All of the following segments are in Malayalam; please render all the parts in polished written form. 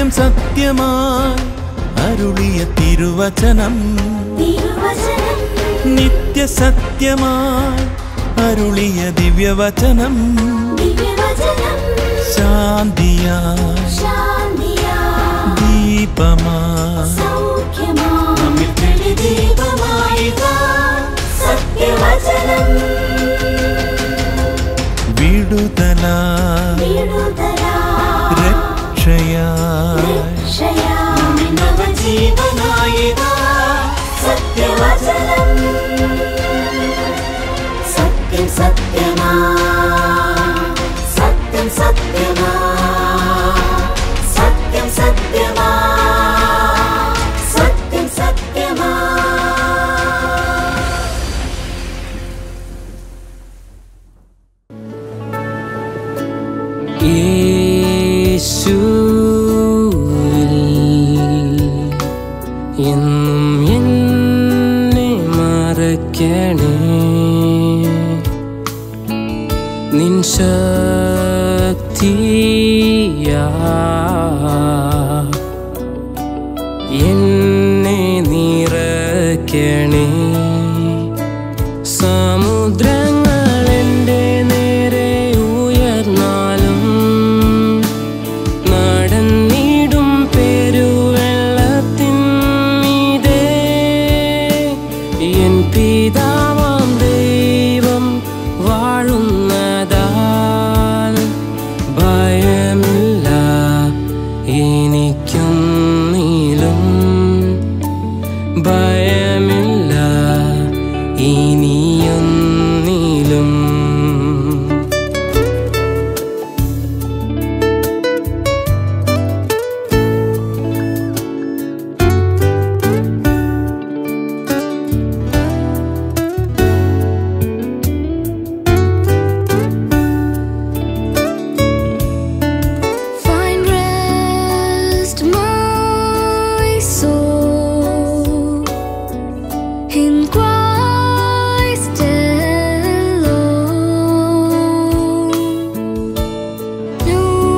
സത്യം സത്യമായി അരുളിയ തിരുവചനം നിത്യസത്യമായി അരുളിയ ദിവ്യവചനം ശാന്തിയായി ദീപമായി നമ്മിൽ തെളിദീപമായിതാ സത്യവചനം വിടുതലായി രക്ഷയായി നവജീവനായിതാ സത്യവചനം സത്യം സത്യമാ സത്യം സത്യമാ സത്യം സത്യമാ സത്യം സത്യമാ. യേശുവിൽ എന്നും എന്നെ മറക്കണേ, നിൻ ശക്തിയാ എന്നെ നിറയ്ക്കണേ. സമുദ്രങ്ങൾ എൻ്റെ നേരെ ഉയർന്നാലും നടന്നിടും പെരുവെള്ളത്തിൻ മീതെ എൻ പിതാവാം ദൈവം വാഴുന്നതാൽ ഭയമില്ല എനിക്കൊന്നിലും, ഭയമില്ല ഇനിയൊന്നിലും. Find rest, my soul, in Christ alone. Know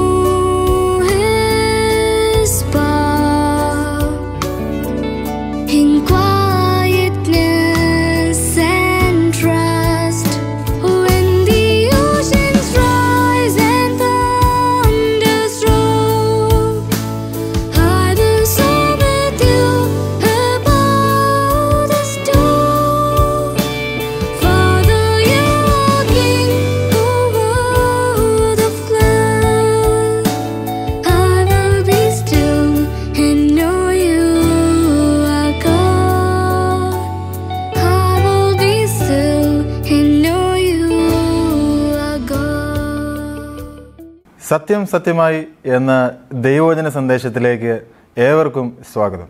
His power in quietness and trust. When the oceans rise and thunders roll, I will soar with you above the storm. Father, you are King over the flood. I will be still and know you are God. I will be still and know you are God. സത്യം സത്യമായി എന്ന ദൈവവചന സന്ദേശത്തിലേക്ക് ഏവർക്കും സ്വാഗതം.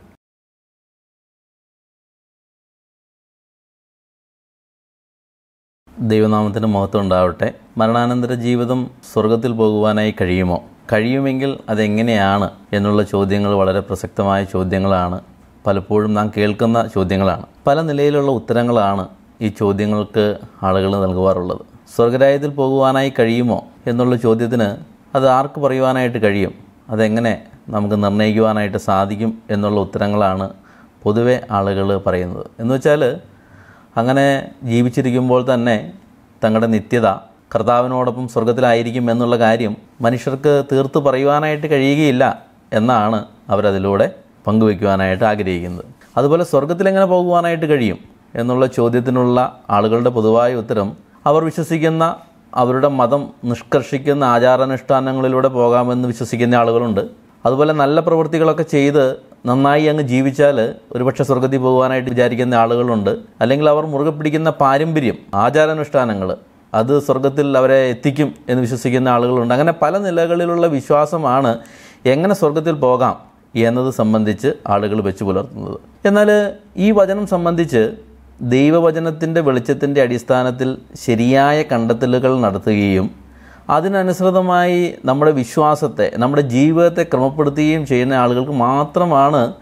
ദൈവനാമത്തിന് മഹത്വം ഉണ്ടാവട്ടെ. മരണാനന്തര ജീവിതം സ്വർഗത്തിൽ പോകുവാനായി കഴിയുമോ? കഴിയുമെങ്കിൽ അതെങ്ങനെയാണ് എന്നുള്ള ചോദ്യങ്ങൾ വളരെ പ്രസക്തമായ ചോദ്യങ്ങളാണ്. പലപ്പോഴും നാം കേൾക്കുന്ന ചോദ്യങ്ങളാണ്. പല നിലയിലുള്ള ഉത്തരങ്ങളാണ് ഈ ചോദ്യങ്ങൾക്ക് ആളുകൾ നൽകുവാറുള്ളത്. സ്വർഗരാജ്യത്തിൽ പോകുവാനായി കഴിയുമോ എന്നുള്ള ചോദ്യത്തിന് അത് ആർക്ക് പറയുവാനായിട്ട് കഴിയും, അതെങ്ങനെ നമുക്ക് നിർണ്ണയിക്കുവാനായിട്ട് സാധിക്കും എന്നുള്ള ഉത്തരങ്ങളാണ് പൊതുവെ ആളുകൾ പറയുന്നത്. എന്നുവെച്ചാൽ അങ്ങനെ ജീവിച്ചിരിക്കുമ്പോൾ തന്നെ തങ്ങളുടെ നിത്യത കർത്താവിനോടൊപ്പം സ്വർഗത്തിലായിരിക്കും എന്നുള്ള കാര്യം മനുഷ്യർക്ക് തീർത്ത് പറയുവാനായിട്ട് കഴിയുകയില്ല എന്നാണ് അവരതിലൂടെ പങ്കുവയ്ക്കുവാനായിട്ട് ആഗ്രഹിക്കുന്നത്. അതുപോലെ സ്വർഗത്തിലെങ്ങനെ പോകുവാനായിട്ട് കഴിയും എന്നുള്ള ചോദ്യത്തിനുള്ള ആളുകളുടെ പൊതുവായ ഉത്തരം അവർ വിശ്വസിക്കുന്ന അവരുടെ മതം നിഷ്കർഷിക്കുന്ന ആചാരാനുഷ്ഠാനങ്ങളിലൂടെ പോകാമെന്ന് വിശ്വസിക്കുന്ന ആളുകളുണ്ട്. അതുപോലെ നല്ല പ്രവൃത്തികളൊക്കെ ചെയ്ത് നന്നായി അങ്ങ് ജീവിച്ചാൽ ഒരുപക്ഷെ സ്വർഗത്തിൽ പോകുവാനായിട്ട് വിചാരിക്കുന്ന ആളുകളുണ്ട്. അല്ലെങ്കിൽ അവർ മുറുകെ പിടിക്കുന്ന പാരമ്പര്യം, ആചാരാനുഷ്ഠാനങ്ങൾ, അത് സ്വർഗത്തിൽ അവരെ എത്തിക്കും എന്ന് വിശ്വസിക്കുന്ന ആളുകളുണ്ട്. അങ്ങനെ പല നിലകളിലുള്ള വിശ്വാസമാണ് എങ്ങനെ സ്വർഗത്തിൽ പോകാം എന്നത് സംബന്ധിച്ച് ആളുകൾ വെച്ച് പുലർത്തുന്നത്. എന്നാൽ ഈ വചനം സംബന്ധിച്ച് ദൈവവചനത്തിൻ്റെ വെളിച്ചത്തിൻ്റെ അടിസ്ഥാനത്തിൽ ശരിയായ കണ്ടെത്തലുകൾ നടത്തുകയും അതിനനുസൃതമായി നമ്മുടെ വിശ്വാസത്തെ, നമ്മുടെ ജീവിതത്തെ ക്രമപ്പെടുത്തുകയും ചെയ്യുന്ന ആളുകൾക്ക് മാത്രമാണ്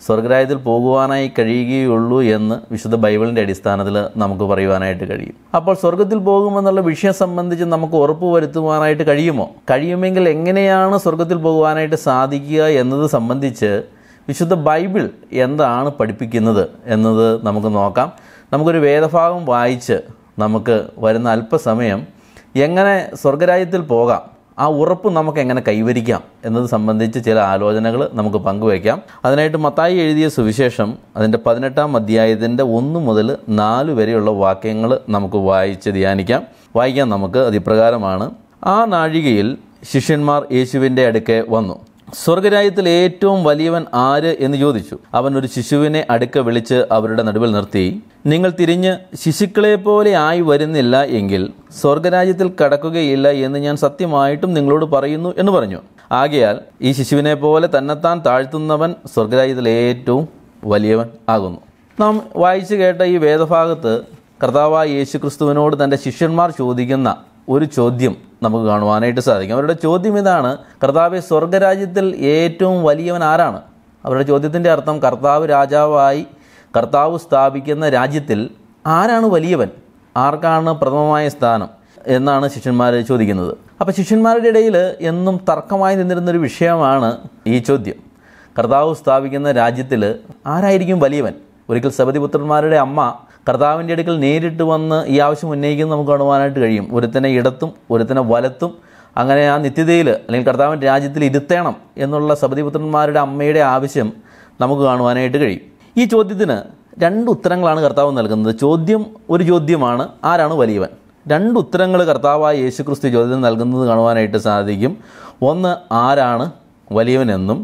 സ്വർഗരാജ്യത്തിൽ പോകുവാനായി കഴിയുകയുള്ളൂ എന്ന് വിശുദ്ധ ബൈബിളിൻ്റെ അടിസ്ഥാനത്തിൽ നമുക്ക് പറയുവാനായിട്ട് കഴിയും. അപ്പോൾ സ്വർഗത്തിൽ പോകുമെന്നുള്ള വിഷയം സംബന്ധിച്ച് നമുക്ക് ഉറപ്പ് വരുത്തുവാനായിട്ട് കഴിയുമോ? കഴിയുമെങ്കിൽ എങ്ങനെയാണ് സ്വർഗത്തിൽ പോകുവാനായിട്ട് സാധിക്കുക എന്നത് സംബന്ധിച്ച് വിശുദ്ധ ബൈബിൾ എന്താണ് പഠിപ്പിക്കുന്നത് എന്നത് നമുക്ക് നോക്കാം. നമുക്കൊരു വേദഭാഗം വായിച്ച് നമുക്ക് വരുന്ന അല്പസമയം എങ്ങനെ സ്വർഗരാജ്യത്തിൽ പോകാം, ആ ഉറപ്പ് നമുക്ക് എങ്ങനെ കൈവരിക്കാം എന്നത് സംബന്ധിച്ച് ചില ആലോചനകൾ നമുക്ക് പങ്കുവയ്ക്കാം. അതിനായിട്ട് മത്തായി എഴുതിയ സുവിശേഷം അതിൻ്റെ 18-ാം അധ്യായത്തിൻ്റെ 1 മുതൽ 4 വരെയുള്ള വാക്യങ്ങൾ നമുക്ക് വായിച്ച് ധ്യാനിക്കാം. വായിക്കാം നമുക്ക്. അതിപ്രകാരമാണ്: ആ നാഴികയിൽ ശിഷ്യന്മാർ യേശുവിൻ്റെ അടുക്കെ വന്നു. സ്വർഗരാജ്യത്തിൽ ഏറ്റവും വലിയവൻ ആര് എന്ന് ചോദിച്ചു. അവൻ ഒരു ശിശുവിനെ അടുക്ക വിളിച്ച് അവരുടെ നടുവിൽ നിർത്തി, നിങ്ങൾ തിരിഞ്ഞ് ശിശുക്കളെ പോലെ ആയി വരുന്നില്ല എങ്കിൽ സ്വർഗരാജ്യത്തിൽ കടക്കുകയില്ല എന്ന് ഞാൻ സത്യമായിട്ടും നിങ്ങളോട് പറയുന്നു എന്ന് പറഞ്ഞു. ആകയാൽ ഈ ശിശുവിനെ പോലെ തന്നെത്താൻ താഴ്ത്തുന്നവൻ സ്വർഗരാജ്യത്തിൽ ഏറ്റവും വലിയവൻ ആകുന്നു. നാം വായിച്ചു കേട്ട ഈ വേദഭാഗത്ത് കർത്താവായ യേശു ക്രിസ്തുവിനോട് തൻ്റെ ശിഷ്യന്മാർ ചോദിക്കുന്ന ഒരു ചോദ്യം നമുക്ക് കാണുവാനായിട്ട് സാധിക്കും. അവരുടെ ചോദ്യം ഇതാണ്: കർത്താവെ, സ്വർഗരാജ്യത്തിൽ ഏറ്റവും വലിയവൻ ആരാണ്? അവരുടെ ചോദ്യത്തിൻ്റെ അർത്ഥം കർത്താവ് രാജാവായി കർത്താവ് സ്ഥാപിക്കുന്ന രാജ്യത്തിൽ ആരാണ് വലിയവൻ, ആർക്കാണ് പ്രഥമമായ സ്ഥാനം എന്നാണ് ശിഷ്യന്മാർ ചോദിക്കുന്നത്. അപ്പോൾ ശിഷ്യന്മാരുടെ ഇടയിൽ എന്നും തർക്കമായി നിന്നിരുന്നൊരു വിഷയമാണ് ഈ ചോദ്യം. കർത്താവ് സ്ഥാപിക്കുന്ന രാജ്യത്തിൽ ആരായിരിക്കും വലിയവൻ? ഒരിക്കൽ സബദിപുത്രന്മാരുടെ അമ്മ കർത്താവിൻ്റെ അടുക്കൽ നേരിട്ട് വന്ന് ഈ ആവശ്യം ഉന്നയിക്കുന്നത് നമുക്ക് കാണുവാനായിട്ട് കഴിയും. ഒരുത്തനെ ഇടത്തും ഒരുത്തനെ വലത്തും, അങ്ങനെ ആ നിത്യതയിൽ അല്ലെങ്കിൽ കർത്താവിൻ്റെ രാജ്യത്തിൽ ഇരുത്തണം എന്നുള്ള സബദിപുത്രന്മാരുടെ അമ്മയുടെ ആവശ്യം നമുക്ക് കാണുവാനായിട്ട് കഴിയും. ഈ ചോദ്യത്തിന് 2 ഉത്തരങ്ങളാണ് കർത്താവ് നൽകുന്നത്. ചോദ്യം ഒരു ചോദ്യമാണ്, ആരാണ് വലിയവൻ? 2 ഉത്തരങ്ങൾ കർത്താവായ യേശു ക്രിസ്തു ചോദ്യത്തിന് നൽകുന്നത് കാണുവാനായിട്ട് സാധിക്കും. ഒന്ന്, ആരാണ് വലിയവനെന്നും,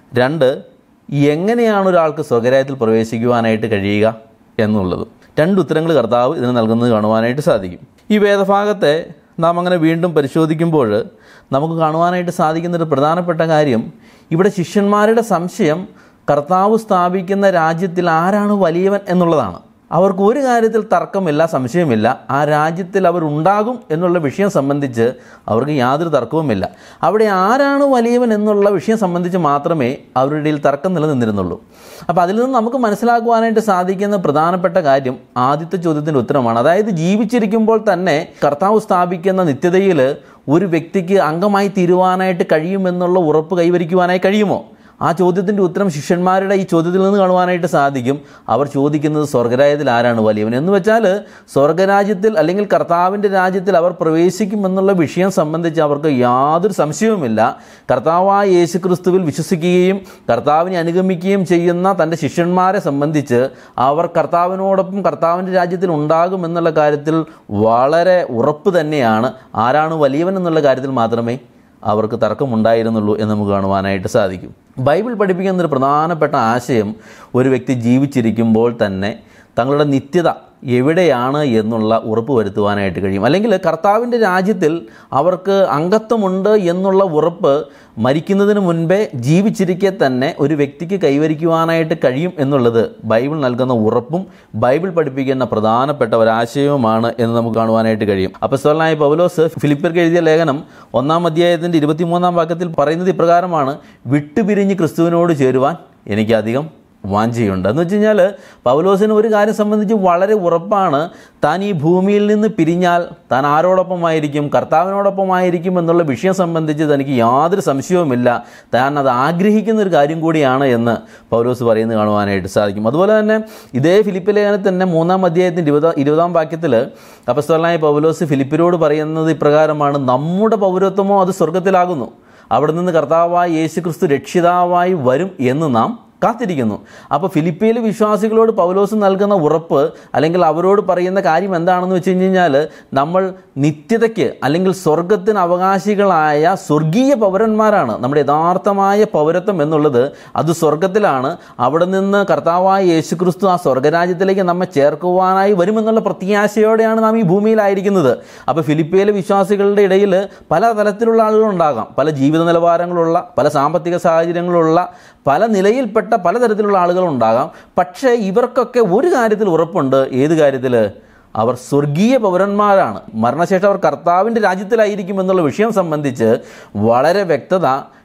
2, എങ്ങനെയാണ് ഒരാൾക്ക് സ്വർഗരാജ്യത്തിൽ പ്രവേശിക്കുവാനായിട്ട് കഴിയുക എന്നുള്ളത്. 2 ഉത്തരങ്ങൾ കർത്താവ് ഇതിന് നൽകുന്നത് കാണുവാനായിട്ട് സാധിക്കും. ഈ വേദഭാഗത്തെ നാം അങ്ങനെ വീണ്ടും പരിശോധിക്കുമ്പോൾ നമുക്ക് കാണുവാനായിട്ട് സാധിക്കുന്നൊരു പ്രധാനപ്പെട്ട കാര്യം, ഇവിടെ ശിഷ്യന്മാരുടെ സംശയം കർത്താവ് സ്ഥാപിക്കുന്ന രാജ്യത്തിൽ ആരാണ് വലിയവൻ എന്നുള്ളതാണ്. അവർക്ക് ഒരു കാര്യത്തിൽ തർക്കമില്ല, സംശയമില്ല. ആ രാജ്യത്തിൽ അവരുണ്ടാകും എന്നുള്ള വിഷയം സംബന്ധിച്ച് അവർക്ക് യാതൊരു തർക്കവുമില്ല. അവിടെ ആരാണ് വലിയവൻ എന്നുള്ള വിഷയം സംബന്ധിച്ച് മാത്രമേ അവരുടെ ഇടയിൽ തർക്കം നിലനിന്നിരുന്നുള്ളൂ. അപ്പോൾ അതിൽ നിന്ന് നമുക്ക് മനസ്സിലാക്കുവാനായിട്ട് സാധിക്കുന്ന പ്രധാനപ്പെട്ട കാര്യം ആദ്യത്തെ ചോദ്യത്തിൻ്റെ ഉത്തരമാണ്. അതായത് ജീവിച്ചിരിക്കുമ്പോൾ തന്നെ കർത്താവ് സ്ഥാപിക്കുന്ന നിത്യതയിൽ ഒരു വ്യക്തിക്ക് അംഗമായി തീരുവാനായിട്ട് കഴിയുമെന്നുള്ള ഉറപ്പ് കൈവരിക്കുവാനായി കഴിയുമോ? ആ ചോദ്യത്തിൻ്റെ ഉത്തരം ശിഷ്യന്മാരുടെ ഈ ചോദ്യത്തിൽ നിന്ന് കാണുവാനായിട്ട് സാധിക്കും. അവർ ചോദിക്കുന്നത് സ്വർഗരാജ്യത്തിൽ ആരാണ് വലിയവൻ എന്ന് വെച്ചാൽ, സ്വർഗരാജ്യത്തിൽ അല്ലെങ്കിൽ കർത്താവിൻ്റെ രാജ്യത്തിൽ അവർ പ്രവേശിക്കുമെന്നുള്ള വിഷയം സംബന്ധിച്ച് അവർക്ക് യാതൊരു സംശയവുമില്ല. കർത്താവായ യേശു ക്രിസ്തുവിൽ വിശ്വസിക്കുകയും കർത്താവിനെ അനുഗമിക്കുകയും ചെയ്യുന്ന തൻ്റെ ശിഷ്യന്മാരെ സംബന്ധിച്ച് അവർ കർത്താവിനോടൊപ്പം കർത്താവിൻ്റെ രാജ്യത്തിൽ ഉണ്ടാകുമെന്നുള്ള കാര്യത്തിൽ വളരെ ഉറപ്പ് തന്നെയാണ്. ആരാണ് വലിയവൻ എന്നുള്ള കാര്യത്തിൽ മാത്രമേ അവർക്ക് തർക്കമുണ്ടായിരുന്നുള്ളൂ എന്ന് നമുക്ക് കാണുവാനായിട്ട് സാധിക്കും. ബൈബിൾ പഠിപ്പിക്കുന്നൊരു പ്രധാനപ്പെട്ട ആശയം, ഒരു വ്യക്തി ജീവിച്ചിരിക്കുമ്പോൾ തന്നെ തങ്ങളുടെ നിത്യത എവിടെയാണ് എന്നുള്ള ഉറപ്പ് വരുത്തുവാനായിട്ട് കഴിയും. അല്ലെങ്കിൽ കർത്താവിൻ്റെ രാജ്യത്തിൽ അവർക്ക് അംഗത്വമുണ്ട് എന്നുള്ള ഉറപ്പ് മരിക്കുന്നതിന് മുൻപേ ജീവിച്ചിരിക്കെ തന്നെ ഒരു വ്യക്തിക്ക് കൈവരിക്കുവാനായിട്ട് കഴിയും എന്നുള്ളത് ബൈബിൾ നൽകുന്ന ഉറപ്പും ബൈബിൾ പഠിപ്പിക്കുന്ന പ്രധാനപ്പെട്ട ഒരാശയവുമാണ് എന്ന് നമുക്ക് കാണുവാനായിട്ട് കഴിയും. അപ്പോസ്തലനായ പൗലോസ് ഫിലിപ്പിയർക്ക് എഴുതിയ ലേഖനം 1-ാം അധ്യായത്തിൻ്റെ 23-ാം വാക്യത്തിൽ പറയുന്നത് ഇപ്രകാരമാണ്: വിട്ടുപിരിഞ്ഞ് ക്രിസ്തുവിനോട് ചേരുവാൻ എനിക്കധികം വാഞ്ചയുണ്ട്. എന്ന് വെച്ച് കഴിഞ്ഞാൽ പൗലോസിന് ഒരു കാര്യം സംബന്ധിച്ച് വളരെ ഉറപ്പാണ്. താൻ ഈ ഭൂമിയിൽ നിന്ന് പിരിഞ്ഞാൽ താൻ ആരോടൊപ്പമായിരിക്കും? കർത്താവിനോടൊപ്പമായിരിക്കും എന്നുള്ള വിഷയം സംബന്ധിച്ച് തനിക്ക് യാതൊരു സംശയവുമില്ല. താൻ അത് ആഗ്രഹിക്കുന്ന ഒരു കാര്യം കൂടിയാണ് എന്ന് പൗലോസ് പറയുന്നത് കാണുവാനായിട്ട് സാധിക്കും. അതുപോലെ തന്നെ ഇതേ ഫിലിപ്പ് ലേഖനത്തിൽ തന്നെ 3-ാം അധ്യായത്തിൻ്റെ 20-ാം വാക്യത്തിൽ അപ്പോസ്തലനായ പൗലോസ് ഫിലിപ്പിനോട് പറയുന്നത് ഇപ്രകാരമാണ്: നമ്മുടെ പൗരത്വമോ അത് സ്വർഗത്തിലാകുന്നു, അവിടെ നിന്ന് കർത്താവായ യേശു ക്രിസ്തു രക്ഷിതാവായി വരും എന്ന് നാം കാത്തിരിക്കുന്നു. അപ്പോൾ ഫിലിപ്പിയിലെ വിശ്വാസികളോട് പൗലോസ് നൽകുന്ന ഉറപ്പ് അല്ലെങ്കിൽ അവരോട് പറയുന്ന കാര്യം എന്താണെന്ന് വെച്ച് കഴിഞ്ഞാൽ, നമ്മൾ നിത്യതയ്ക്ക് അല്ലെങ്കിൽ സ്വർഗത്തിന് അവകാശികളായ സ്വർഗീയ പൗരന്മാരാണ്. നമ്മുടെ യഥാർത്ഥമായ പൗരത്വം എന്നുള്ളത് അത് സ്വർഗത്തിലാണ്. അവിടെ നിന്ന് കർത്താവായ യേശു ക്രിസ്തു ആ സ്വർഗരാജ്യത്തിലേക്ക് നമ്മെ ചേർക്കുവാനായി വരുമെന്നുള്ള പ്രത്യാശയോടെയാണ് നാം ഈ ഭൂമിയിലായിരിക്കുന്നത്. അപ്പോൾ ഫിലിപ്പിയിലെ വിശ്വാസികളുടെ ഇടയിൽ പല തലത്തിലുള്ള ആളുകളുണ്ടാകാം. പല ജീവിത നിലവാരങ്ങളുള്ള, പല സാമ്പത്തിക സാഹചര്യങ്ങളുള്ള, പല നിലയിൽപ്പെട്ട പലതരത്തിലുള്ള ആളുകളുണ്ടാകാം. പക്ഷേ ഇവർക്കൊക്കെ ഒരു കാര്യത്തിൽ ഉറപ്പുണ്ട്. ഏത് കാര്യത്തിൽ? അവർ സ്വർഗീയ പൗരന്മാരാണ്. മരണശേഷം അവർ കർത്താവിൻ്റെ രാജ്യത്തിലായിരിക്കും എന്നുള്ള വിഷയം സംബന്ധിച്ച് വളരെ വ്യക്തത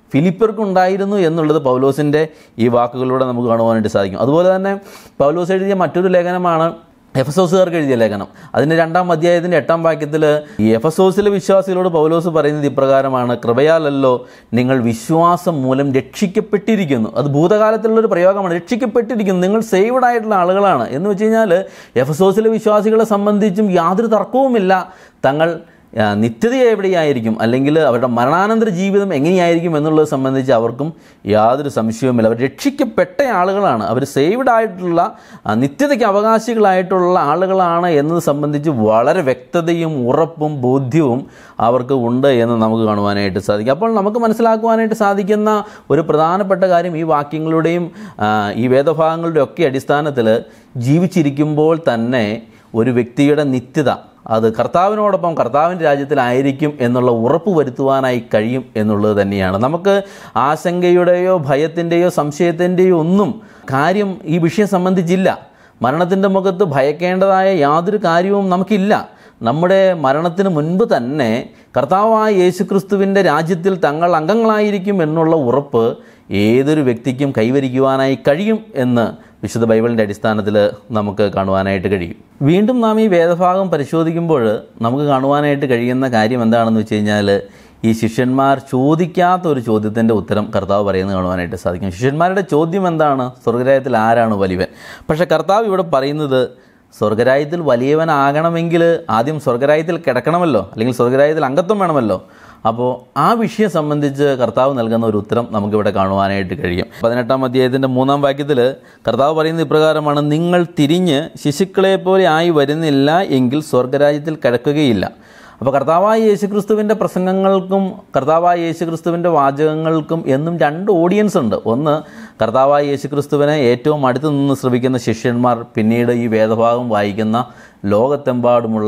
ഫിലിപ്പിയർക്കുണ്ടായിരുന്നു എന്നുള്ളത് പൗലോസിൻ്റെ ഈ വാക്കുകളിലൂടെ നമുക്ക് കാണുവാനായിട്ട് സാധിക്കും. അതുപോലെ തന്നെ പൗലോസ് എഴുതിയ മറ്റൊരു ലേഖനമാണ് എഫെസോസുകാർക്ക് എഴുതിയ ലേഖനം. അതിൻ്റെ 2-ാം അധ്യായത്തിൻ്റെ 8-ാം വാക്യത്തിൽ ഈ എഫെസോസിലെ വിശ്വാസികളോട് പൗലോസ് പറയുന്നത് ഇപ്രകാരമാണ്: കൃപയാലല്ലോ നിങ്ങൾ വിശ്വാസം മൂലം രക്ഷിക്കപ്പെട്ടിരിക്കുന്നു. അത് ഭൂതകാലത്തിലുള്ളൊരു പ്രയോഗമാണ്. രക്ഷിക്കപ്പെട്ടിരിക്കുന്നു, നിങ്ങൾ സേവ്ഡ് ആയിട്ടുള്ള ആളുകളാണ് എന്ന് വെച്ച് കഴിഞ്ഞാൽ എഫെസോസിലെ വിശ്വാസികളെ സംബന്ധിച്ചും യാതൊരു തർക്കവുമില്ല. തങ്ങൾ നിത്യത എവിടെയായിരിക്കും, അല്ലെങ്കിൽ അവരുടെ മരണാനന്തര ജീവിതം എങ്ങനെയായിരിക്കും എന്നുള്ളത് സംബന്ധിച്ച് അവർക്കും യാതൊരു സംശയവുമില്ല. അവർ രക്ഷിക്കപ്പെട്ട ആളുകളാണ്, അവർ സേവ്ഡ് ആയിട്ടുള്ള നിത്യതയ്ക്ക് അവകാശികളായിട്ടുള്ള ആളുകളാണ് എന്നത് സംബന്ധിച്ച് വളരെ വ്യക്തതയും ഉറപ്പും ബോധ്യവും അവർക്ക് ഉണ്ട് എന്ന് നമുക്ക് കാണുവാനായിട്ട് സാധിക്കും. അപ്പോൾ നമുക്ക് മനസ്സിലാക്കുവാനായിട്ട് സാധിക്കുന്ന ഒരു പ്രധാനപ്പെട്ട കാര്യം ഈ വാക്യങ്ങളുടെയും ഈ വേദഭാഗങ്ങളുടെയും ഒക്കെ അടിസ്ഥാനത്തിൽ ജീവിച്ചിരിക്കുമ്പോൾ തന്നെ ഒരു വ്യക്തിയുടെ നിത്യത അത് കർത്താവിനോടൊപ്പം കർത്താവിൻ്റെ രാജ്യത്തിലായിരിക്കും എന്നുള്ള ഉറപ്പ് വരുത്തുവാനായി കഴിയും എന്നുള്ളത് തന്നെയാണ്. നമുക്ക് ആശങ്കയുടെയോ ഭയത്തിൻ്റെയോ സംശയത്തിൻ്റെയോ ഒന്നും കാര്യം ഈ വിഷയം സംബന്ധിച്ചില്ല. മരണത്തിൻ്റെ മുഖത്ത് ഭയക്കേണ്ടതായ യാതൊരു കാര്യവും നമുക്കില്ല. നമ്മുടെ മരണത്തിന് മുൻപ് തന്നെ കർത്താവായ യേശുക്രിസ്തുവിൻ്റെ രാജ്യത്തിൽ തങ്ങൾ അംഗങ്ങളായിരിക്കും എന്നുള്ള ഉറപ്പ് ഏതൊരു വ്യക്തിക്കും കൈവരിക്കുവാനായി കഴിയും എന്ന് വിശുദ്ധ ബൈബിളിൻ്റെ അടിസ്ഥാനത്തിൽ നമുക്ക് കാണുവാനായിട്ട് കഴിയും. വീണ്ടും നാം ഈ വേദഭാഗം പരിശോധിക്കുമ്പോൾ നമുക്ക് കാണുവാനായിട്ട് കഴിയുന്ന കാര്യം എന്താണെന്ന് വെച്ച് കഴിഞ്ഞാൽ, ഈ ശിഷ്യന്മാർ ചോദിക്കാത്ത ഒരു ചോദ്യത്തിൻ്റെ ഉത്തരം കർത്താവ് പറയുന്നത് കാണുവാനായിട്ട് സാധിക്കും. ശിഷ്യന്മാരുടെ ചോദ്യം എന്താണ്? സ്വർഗ്ഗരാജ്യത്തിൽ ആരാണ് വലിയവൻ? പക്ഷേ കർത്താവ് ഇവിടെ പറയുന്നത് സ്വർഗ്ഗരാജ്യത്തിൽ വലിയവനാകണമെങ്കിൽ ആദ്യം സ്വർഗ്ഗരാജ്യത്തിൽ കിടക്കണമല്ലോ, അല്ലെങ്കിൽ സ്വർഗ്ഗരാജ്യത്തിൽ അംഗത്വം വേണമല്ലോ. അപ്പോൾ ആ വിഷയം സംബന്ധിച്ച് കർത്താവ് നൽകുന്ന ഒരു ഉത്തരം നമുക്കിവിടെ കാണുവാനായിട്ട് കഴിയും. 18-ാം അധ്യായത്തിൻ്റെ 3-ാം വാക്യത്തിൽ കർത്താവ് പറയുന്നത് ഇപ്രകാരമാണ്: നിങ്ങൾ തിരിഞ്ഞ് ശിശുക്കളെ പോലെ ആയി വരുന്നില്ല എങ്കിൽ സ്വർഗ്ഗരാജ്യത്തിൽ കിടക്കുകയില്ല. അപ്പോൾ കർത്താവായ യേശുക്രിസ്തുവിൻ്റെ പ്രസംഗങ്ങൾക്കും കർത്താവായ യേശുക്രിസ്തുവിൻ്റെ വാചകങ്ങൾക്കും എന്നും 2 ഓഡിയൻസ് ഉണ്ട്. ഒന്ന്, കർത്താവായ യേശുക്രിസ്തുവിനെ ഏറ്റവും അടുത്ത് നിന്ന് ശ്രവിക്കുന്ന ശിഷ്യന്മാർ. പിന്നീട് ഈ വേദഭാഗം വായിക്കുന്ന ലോകത്തെമ്പാടുമുള്ള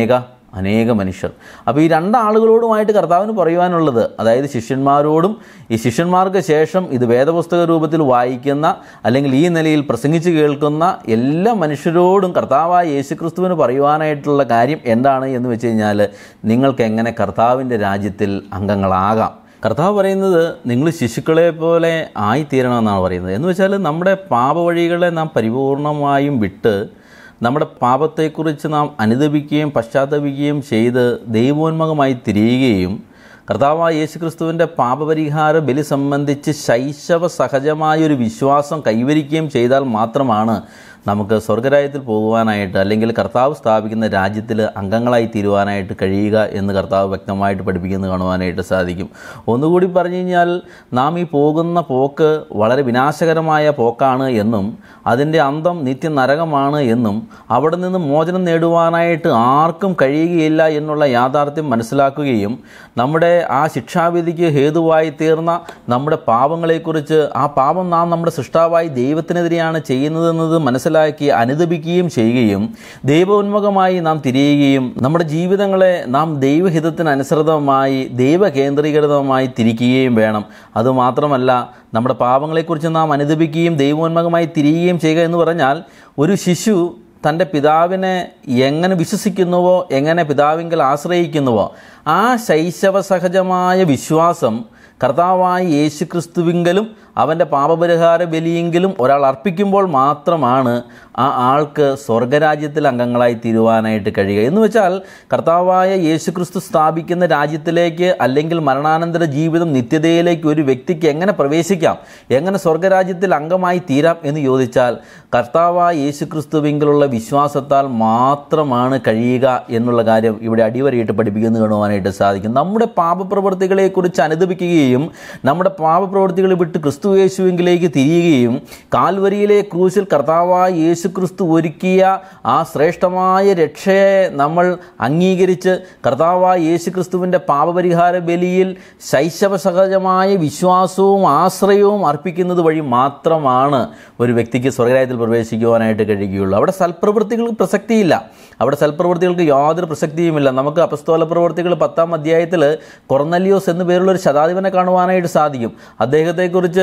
അനേക മനുഷ്യർ. അപ്പോൾ ഈ 2 ആളുകളോടുമായിട്ട് കർത്താവിന് പറയുവാനുള്ളത്, അതായത് ശിഷ്യന്മാരോടും ഈ ശിഷ്യന്മാർക്ക് ശേഷം ഇത് വേദപുസ്തക രൂപത്തിൽ വായിക്കുന്ന അല്ലെങ്കിൽ ഈ നിലയിൽ പ്രസംഗിച്ച് കേൾക്കുന്ന എല്ലാ മനുഷ്യരോടും കർത്താവായ യേശുക്രിസ്തുവിന് പറയുവാനായിട്ടുള്ള കാര്യം എന്താണ് എന്ന് വെച്ച് കഴിഞ്ഞാൽ, നിങ്ങൾക്ക് എങ്ങനെ കർത്താവിൻ്റെ രാജ്യത്തിൽ അംഗങ്ങളാകാം. കർത്താവ് പറയുന്നത് നിങ്ങൾ ശിശുക്കളെ പോലെ ആയിത്തീരണമെന്നാണ് പറയുന്നത്. എന്ന് വെച്ചാൽ നമ്മുടെ പാപവഴികളെ നാം പരിപൂർണമായും വിട്ട് നമ്മുടെ പാപത്തെക്കുറിച്ച് നാം അനുദപിക്കുകയും പശ്ചാത്തപിക്കുകയും ചെയ്ത് ദൈവോന്മുഖമായി തിരിയുകയും കർത്താവായ യേശുക്രിസ്തുവിൻ്റെ പാപപരിഹാര ബലി സംബന്ധിച്ച് ശൈശവ സഹജമായൊരു വിശ്വാസം കൈവരിക്കുകയും ചെയ്താൽ മാത്രമാണ് നമുക്ക് സ്വർഗ്ഗരാജ്യത്തിൽ പോകുവാനായിട്ട്, അല്ലെങ്കിൽ കർത്താവ് സ്ഥാപിക്കുന്ന രാജ്യത്തിൽ അംഗങ്ങളായി തീരുവാനായിട്ട് കഴിയുക എന്ന് കർത്താവ് വ്യക്തമായിട്ട് പഠിപ്പിക്കുന്നത് കാണുവാനായിട്ട് സാധിക്കും. ഒന്നുകൂടി പറഞ്ഞു കഴിഞ്ഞാൽ, നാം ഈ പോകുന്ന പോക്ക് വളരെ വിനാശകരമായ പോക്കാണ് എന്നും അതിൻ്റെ അന്തം നിത്യനരകമാണ് എന്നും അവിടെ നിന്ന് മോചനം നേടുവാനായിട്ട് ആർക്കും കഴിയുകയില്ല എന്നുള്ള യാഥാർത്ഥ്യം മനസ്സിലാക്കുകയും നമ്മുടെ ആ ശിക്ഷാവിധിക്ക് ഹേതുവായി തീർന്ന നമ്മുടെ പാപങ്ങളെക്കുറിച്ച്, ആ പാപം നാം നമ്മുടെ സൃഷ്ടാവായി ദൈവത്തിനെതിരെയാണ് ചെയ്യുന്നതെന്നത് മനസ്സിലാക്കി അനുദപിക്കുകയും ചെയ്യുകയും ദൈവോന്മുഖമായി നാം തിരിയുകയും നമ്മുടെ ജീവിതങ്ങളെ നാം ദൈവഹിതത്തിനനുസൃതമായി ദൈവകേന്ദ്രീകൃതമായി തിരിക്കുകയും വേണം. അതുമാത്രമല്ല, നമ്മുടെ പാപങ്ങളെക്കുറിച്ച് നാം അനുദപിക്കുകയും ദൈവോന്മുഖമായി തിരിയുകയും ചെയ്യുക എന്ന് പറഞ്ഞാൽ, ഒരു ശിശു തൻ്റെ പിതാവിനെ എങ്ങനെ വിശ്വസിക്കുന്നുവോ, എങ്ങനെ പിതാവിങ്കൽ ആശ്രയിക്കുന്നുവോ, ആ ശൈശവ സഹജമായ വിശ്വാസം കർത്താവായ യേശുക്രിസ്തുവിങ്കലും അവൻ്റെ പാപപരിഹാര ബലിയെങ്കിലും ഒരാൾ അർപ്പിക്കുമ്പോൾ മാത്രമാണ് ആ ആൾക്ക് സ്വർഗരാജ്യത്തിൽ അംഗങ്ങളായി തീരുവാനായിട്ട് കഴിയുക. എന്ന് വെച്ചാൽ, കർത്താവായ യേശുക്രിസ്തു സ്ഥാപിക്കുന്ന രാജ്യത്തിലേക്ക് അല്ലെങ്കിൽ മരണാനന്തര ജീവിതം നിത്യതയിലേക്ക് ഒരു വ്യക്തിക്ക് എങ്ങനെ പ്രവേശിക്കാം, എങ്ങനെ സ്വർഗരാജ്യത്തിൽ അംഗമായി തീരാം എന്ന് ചോദിച്ചാൽ, കർത്താവായ യേശുക്രിസ്തുവിങ്കലുള്ള വിശ്വാസത്താൽ മാത്രമാണ് കഴിയുക എന്നുള്ള കാര്യം ഇവിടെ അടിവരയിട്ട് പഠിപ്പിക്കുന്നത് കാണുവാനായിട്ട് സാധിക്കും. നമ്മുടെ പാപപ്രവൃത്തികളെക്കുറിച്ച് അനുദപിക്കുകയും നമ്മുടെ പാപപ്രവൃത്തികളെ വിട്ട് ക്രിസ്തു യേശുവിലേക്ക് തിരിയുകയും കാൽവരിയിലെ ക്രൂശിൽ കർത്താവായ യേശുക്രിസ്തു ഒരുക്കിയ ആ ശ്രേഷ്ഠമായ രക്ഷയെ നമ്മൾ അംഗീകരിച്ച് കർത്താവായ യേശുക്രിസ്തുവിൻ്റെ പാപപരിഹാര ബലിയിൽ ശൈശവ സഹജമായ വിശ്വാസവും ആശ്രയവും അർപ്പിക്കുന്നത് വഴി മാത്രമാണ് ഒരു വ്യക്തിക്ക് സ്വർഗ്ഗരാജ്യത്തിൽ പ്രവേശിക്കുവാനായിട്ട് കഴിയുകയുള്ളൂ. അവിടെ സൽപ്രവൃത്തികൾക്ക് പ്രസക്തിയില്ല, അവിടെ സൽപ്രവൃത്തികൾക്ക് യാതൊരു പ്രസക്തിയുമില്ല. നമുക്ക് അപ്പസ്തോല പ്രവൃത്തികൾ 10-ാം അധ്യായത്തിൽ കൊർന്നലിയോസ് എന്നു പേരുള്ള ഒരു ശതാധിപനെ കാണുവാനായിട്ട് സാധിക്കും. അദ്ദേഹത്തെക്കുറിച്ച്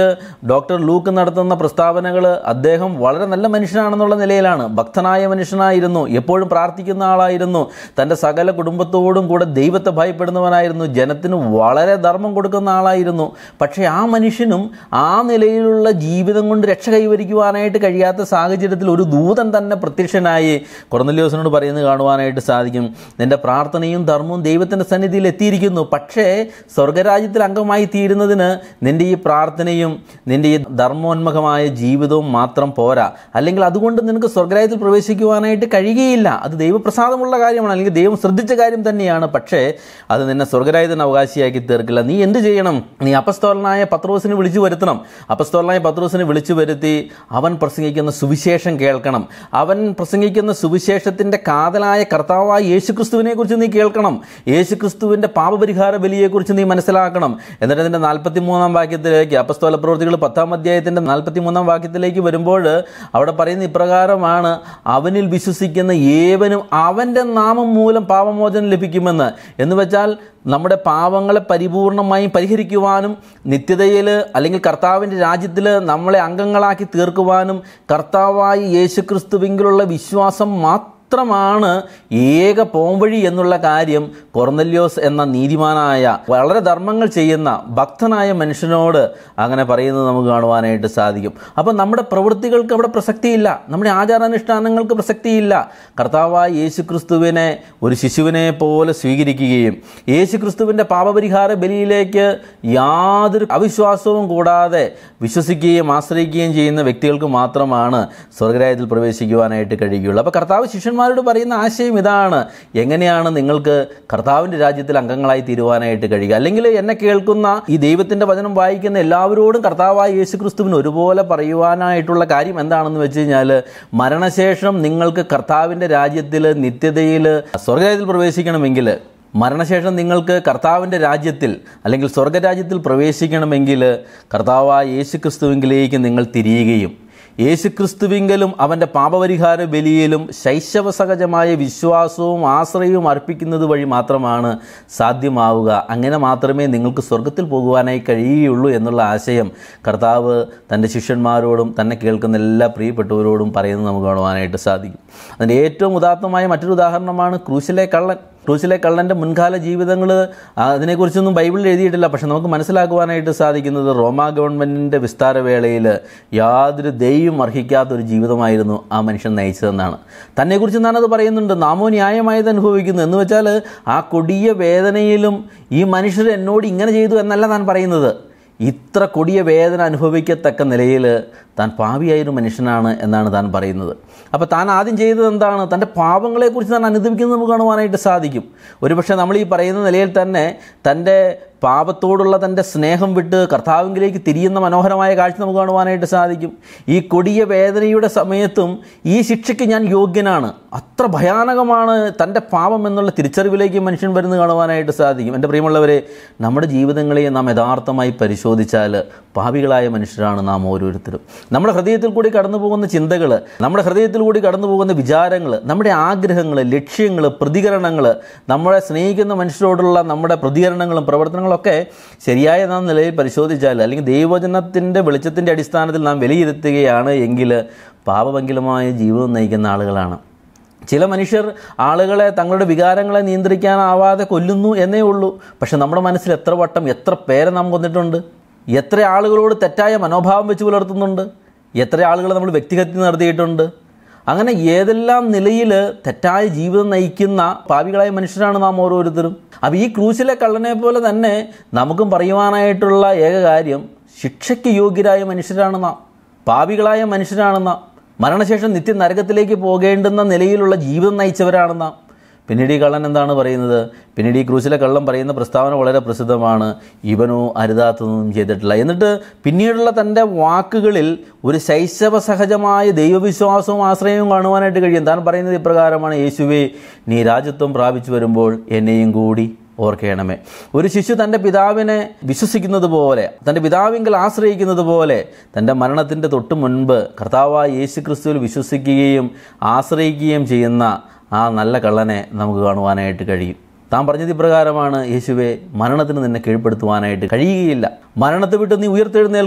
ഡോക്ടർ ലൂക്ക് നടത്തുന്ന പ്രസ്താവനകൾ അദ്ദേഹം വളരെ നല്ല മനുഷ്യനാണെന്നുള്ള നിലയിലാണ്. ഭക്തനായ മനുഷ്യനായിരുന്നു, എപ്പോഴും പ്രാർത്ഥിക്കുന്ന ആളായിരുന്നു, തൻ്റെ സകല കുടുംബത്തോടും കൂടെ ദൈവത്തെ ഭയപ്പെടുന്നവനായിരുന്നു, ജനത്തിന് വളരെ ധർമ്മം കൊടുക്കുന്ന ആളായിരുന്നു. പക്ഷേ ആ മനുഷ്യനും ആ നിലയിലുള്ള ജീവിതം കൊണ്ട് രക്ഷ കൈവരിക്കുവാനായിട്ട് കഴിയാത്ത സാഹചര്യത്തിൽ ഒരു ദൂതൻ തന്നെ പ്രത്യക്ഷനായി കൊർന്നല്യോസിനോട് പറയുന്നത് കാണുവാനായിട്ട് സാധിക്കും. നിന്റെ പ്രാർത്ഥനയും ധർമ്മവും ദൈവത്തിൻ്റെ സന്നിധിയിൽ എത്തിയിരിക്കുന്നു. പക്ഷേ സ്വർഗരാജ്യത്തിൽ അംഗമായി തീരുന്നതിന് നിന്റെ ഈ പ്രാർത്ഥനയും നിന്റെ ഈ ധർമ്മോന്മുഖമായ ജീവിതവും മാത്രം പോരാ. അല്ലെങ്കിൽ അതുകൊണ്ട് നിനക്ക് സ്വർഗരാജ്യത്തിൽ പ്രവേശിക്കുവാനായിട്ട് കഴിയുകയില്ല. അത് ദൈവപ്രസാദമുള്ള കാര്യമാണ്, അല്ലെങ്കിൽ ദൈവം ശ്രദ്ധിച്ച കാര്യം തന്നെയാണ്. പക്ഷേ അത് നിന്നെ സ്വർഗരാജ്യത്തിന് അവകാശിയാക്കി തീർക്കില്ല. നീ എന്ത് ചെയ്യണം? നീ അപ്പസ്തോലനായ പത്രോസിനെ വിളിച്ചു വരുത്തണം. അപ്പസ്തോലനായ പത്രോസിനെ വിളിച്ചു വരുത്തി അവൻ പ്രസംഗിക്കുന്ന സുവിശേഷം കേൾക്കണം. അവൻ പ്രസംഗിക്കുന്ന സുവിശേഷത്തിൻ്റെ കാതലായ കർത്താവായ യേശുക്രിസ്തുവിനെ കുറിച്ച് നീ കേൾക്കണം. യേശുക്രിസ്തുവിൻ്റെ പാപപരിഹാര ബലിയെക്കുറിച്ച് നീ മനസ്സിലാക്കണം. എന്നിട്ട് അതിൻ്റെ 43-ാം വാക്യത്തിലേക്ക്, അപ്പസ്തോല പ്രവൃത്തികൾ 10-ാം അധ്യായത്തിൻ്റെ 43-ാം വാക്യത്തിലേക്ക് വരുമ്പോൾ അവിടെ പറയുന്ന ഇപ്രകാരമാണ്: അവനിൽ വിശ്വസിക്കുന്ന ഏവനും അവൻ്റെ നാമം മൂലം പാപമോചനം ലഭിക്കുമെന്ന്. എന്ന് വെച്ചാൽ നമ്മുടെ പാപങ്ങളെ പരിപൂർണമായും പരിഹരിക്കുവാനും നിത്യതയിൽ അല്ലെങ്കിൽ കർത്താവിൻ്റെ രാജ്യത്തിൽ നമ്മളെ അംഗങ്ങളാക്കി തീർക്കുവാനും കർത്താവായ യേശുക്രിസ്തുവിലുള്ള വിശ്വാസം മാത്രമാണ് ഏക പോംവഴി എന്നുള്ള കാര്യം കൊർന്നല്യോസ് എന്ന നീതിമാനായ, വളരെ ധർമ്മങ്ങൾ ചെയ്യുന്ന ഭക്തനായ മനുഷ്യനോട് അങ്ങനെ പറയുന്നത് നമുക്ക് കാണുവാനായിട്ട് സാധിക്കും. അപ്പം നമ്മുടെ പ്രവൃത്തികൾക്ക് അവിടെ പ്രസക്തിയില്ല, നമ്മുടെ ആചാരാനുഷ്ഠാനങ്ങൾക്ക് പ്രസക്തിയില്ല. കർത്താവായ യേശുക്രിസ്തുവിനെ ഒരു ശിശുവിനെ പോലെ സ്വീകരിക്കുകയും യേശുക്രിസ്തുവിൻ്റെ പാപപരിഹാര ബലിയിലേക്ക് യാതൊരു അവിശ്വാസവും കൂടാതെ വിശ്വസിക്കുകയും ആശ്രയിക്കുകയും ചെയ്യുന്ന വ്യക്തികൾക്ക് മാത്രമാണ് സ്വർഗരാജ്യത്തിൽ പ്രവേശിക്കുവാനായിട്ട് കഴിയുകയുള്ളൂ. അപ്പോൾ കർത്താവ് ശിഷ്യന്മാരോട് പറയുന്ന ആശയം ഇതാണ്: എങ്ങനെയാണ് നിങ്ങൾക്ക് കർത്താവിൻ്റെ രാജ്യത്തിൽ അംഗങ്ങളായി തീരുവാനായിട്ട് കഴിയുക? അല്ലെങ്കിൽ എന്നെ കേൾക്കുന്ന ഈ ദൈവത്തിൻ്റെ വചനം വായിക്കുന്ന എല്ലാവരോടും കർത്താവായ യേശുക്രിസ്തുവിന് ഒരുപോലെ പറയുവാനായിട്ടുള്ള കാര്യം എന്താണെന്ന് വെച്ച് കഴിഞ്ഞാൽ, മരണശേഷം നിങ്ങൾക്ക് കർത്താവിൻ്റെ രാജ്യത്തിൽ നിത്യതയിൽ സ്വർഗരാജ്യത്തിൽ പ്രവേശിക്കണമെങ്കിൽ, മരണശേഷം നിങ്ങൾക്ക് കർത്താവിൻ്റെ രാജ്യത്തിൽ അല്ലെങ്കിൽ സ്വർഗരാജ്യത്തിൽ പ്രവേശിക്കണമെങ്കിൽ കർത്താവായ യേശുക്രിസ്തുവിങ്കിലേക്ക് നിങ്ങൾ തിരിയുകയും യേശുക്രിസ്തുവിങ്കലും അവൻ്റെ പാപപരിഹാര ബലിയിലും ശൈശവസഹജമായ വിശ്വാസവും ആശ്രയവും അർപ്പിക്കുന്നത് വഴി മാത്രമാണ് സാധ്യമാവുക. അങ്ങനെ മാത്രമേ നിങ്ങൾക്ക് സ്വർഗത്തിൽ പോകുവാനായി കഴിയുകയുള്ളൂ എന്നുള്ള ആശയം കർത്താവ് തൻ്റെ ശിഷ്യന്മാരോടും തന്നെ കേൾക്കുന്ന എല്ലാ പ്രിയപ്പെട്ടവരോടും പറയുന്നത് നമുക്ക് കാണുവാനായിട്ട് സാധിക്കും. അതിൻ്റെ ഏറ്റവും ഉദാത്തമായ മറ്റൊരു ഉദാഹരണമാണ് ക്രൂശിലെ കള്ളൻ. ക്രൂശിലെ കള്ളൻ്റെ മുൻകാല ജീവിതങ്ങൾ അതിനെക്കുറിച്ചൊന്നും ബൈബിളിൽ എഴുതിയിട്ടില്ല. പക്ഷെ നമുക്ക് മനസ്സിലാക്കുവാനായിട്ട് സാധിക്കുന്നത് റോമാ ഗവൺമെൻറ്റിൻ്റെ വിസ്താരവേളയിൽ യാതൊരു ദൈവം അർഹിക്കാത്തൊരു ജീവിതമായിരുന്നു ആ മനുഷ്യൻ നയിച്ചതെന്നാണ്. തന്നെക്കുറിച്ച് ഞാനത് പറയുന്നുണ്ട്. നാമോ ന്യായമായത് അനുഭവിക്കുന്നു എന്ന് വെച്ചാൽ ആ കൊടിയ വേദനയിലും ഈ മനുഷ്യർ എന്നോട് ഇങ്ങനെ ചെയ്തു എന്നല്ല താൻ പറയുന്നത്. ഇത്ര കൊടിയ വേദന അനുഭവിക്കത്തക്ക നിലയിൽ താൻ പാപിയായൊരു മനുഷ്യനാണ് എന്നാണ് താൻ പറയുന്നത്. അപ്പോൾ താൻ ആദ്യം ചെയ്തത് എന്താണ്? തൻ്റെ പാപങ്ങളെക്കുറിച്ച് താൻ അനുഭവിക്കുന്നത് നമുക്ക് കാണുവാനായിട്ട് സാധിക്കും. ഒരുപക്ഷെ നമ്മൾ ഈ പറയുന്ന നിലയിൽ തന്നെ തൻ്റെ പാപത്തോടുള്ള തൻ്റെ സ്നേഹം വിട്ട് കർത്താവിലേക്ക് തിരിയുന്ന മനോഹരമായ കാഴ്ച നമുക്ക് കാണുവാനായിട്ട് സാധിക്കും. ഈ കൊടിയ വേദനയുടെ സമയത്തും ഈ ശിക്ഷയ്ക്ക് ഞാൻ യോഗ്യനാണ്, അത്ര ഭയാനകമാണ് തൻ്റെ പാപം എന്നുള്ള തിരിച്ചറിവിലേക്ക് മനുഷ്യൻ വരുന്നത് കാണുവാനായിട്ട് സാധിക്കും. എൻ്റെ പ്രിയമുള്ളവരെ, നമ്മുടെ ജീവിതങ്ങളെ നാം യഥാർത്ഥമായി പരിശോധിച്ചാൽ പാപികളായ മനുഷ്യരാണ് നാം ഓരോരുത്തരും. നമ്മുടെ ഹൃദയത്തിൽ കൂടി കടന്നു പോകുന്ന ചിന്തകൾ, നമ്മുടെ ഹൃദയത്തിൽ കൂടി കടന്നു പോകുന്ന വിചാരങ്ങൾ, നമ്മുടെ ആഗ്രഹങ്ങൾ, ലക്ഷ്യങ്ങൾ, പ്രതികരണങ്ങൾ, നമ്മളെ സ്നേഹിക്കുന്ന മനുഷ്യരോടുള്ള നമ്മുടെ പ്രതികരണങ്ങളും പ്രവർത്തനങ്ങളൊക്കെ ശരിയായ നാം നിലയിൽ പരിശോധിച്ചാൽ, അല്ലെങ്കിൽ ദൈവവചനത്തിൻ്റെ വെളിച്ചത്തിൻ്റെ അടിസ്ഥാനത്തിൽ നാം വിലയിരുത്തുകയാണ് എങ്കിൽ പാപഭംഗിലമായ ജീവിതം നയിക്കുന്ന ആളുകളാണ്. ചില മനുഷ്യർ ആളുകളെ തങ്ങളുടെ വികാരങ്ങളെ നിയന്ത്രിക്കാനാവാതെ കൊല്ലുന്നു എന്നേ ഉള്ളൂ. പക്ഷെ നമ്മുടെ മനസ്സിൽ എത്ര വട്ടം എത്ര പേരെ നാം കൊന്നിട്ടുണ്ട്? എത്ര ആളുകളോട് തെറ്റായ മനോഭാവം വെച്ച് പുലർത്തുന്നുണ്ട്? എത്ര ആളുകൾ നമ്മൾ വ്യക്തിഹത്യ നടത്തിയിട്ടുണ്ട്? അങ്ങനെ ഏതെല്ലാം നിലയിൽ തെറ്റായ ജീവിതം നയിക്കുന്ന പാപികളായ മനുഷ്യരാണ് നാം ഓരോരുത്തരും. അപ്പോൾ ഈ ക്രൂശിലെ കള്ളനെ പോലെ തന്നെ നമുക്കും പറയുവാനായിട്ടുള്ള ഏക കാര്യം, ശിക്ഷയ്ക്ക് യോഗ്യരായ മനുഷ്യരാണ് നാം, പാപികളായ മനുഷ്യരാണ് നാം, മരണശേഷം നിത്യ നരകത്തിലേക്ക് പോകേണ്ടുന്ന നിലയിലുള്ള ജീവിതം നയിച്ചവരാണ് നാം. പിന്നീട് ഈ കള്ളൻ എന്താണ് പറയുന്നത്? പിന്നീട് ഈ ക്രൂശിലെ കള്ളൻ പറയുന്ന പ്രസ്താവന വളരെ പ്രസിദ്ധമാണ്: ഇവനോ അരുതാത്തതൊന്നും ചെയ്തിട്ടില്ല. എന്നിട്ട് പിന്നീടുള്ള തൻ്റെ വാക്കുകളിൽ ഒരു ശൈശവ സഹജമായ ദൈവവിശ്വാസവും ആശ്രയവും കാണുവാനായിട്ട് കഴിയും. താൻ പറയുന്നത് ഇപ്രകാരമാണ്: യേശുവേ, നീ രാജ്യത്വം പ്രാപിച്ചു വരുമ്പോൾ എന്നെയും കൂടി ഓർക്കണമേ. ഒരു ശിശു തൻ്റെ പിതാവിനെ വിശ്വസിക്കുന്നത് പോലെ, തൻ്റെ പിതാവിങ്കൽ ആശ്രയിക്കുന്നത് പോലെ, തൻ്റെ മരണത്തിൻ്റെ തൊട്ട് മുൻപ് കർത്താവായ യേശുക്രിസ്തുവിൽ വിശ്വസിക്കുകയും ആശ്രയിക്കുകയും ചെയ്യുന്ന ആ നല്ല കള്ളനെ നമുക്ക് കാണുവാനായിട്ട് കഴിയും. താൻ പറഞ്ഞത് ഇപ്രകാരമാണ്: യേശുവേ, മരണത്തിന് നിന്നെ കീഴ്പ്പെടുത്തുവാനായിട്ട് കഴിയുകയില്ല. മരണത്തെ വിട്ട് നീ ഉയർത്തെഴുന്നേൽക്കും,